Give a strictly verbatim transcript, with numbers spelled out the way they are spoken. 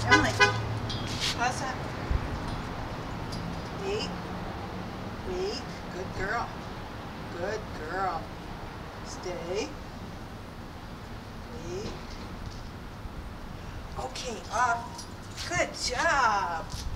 Emily, how's that? Wait, wait, good girl, good girl. Stay. Wait. Okay, off. Good job.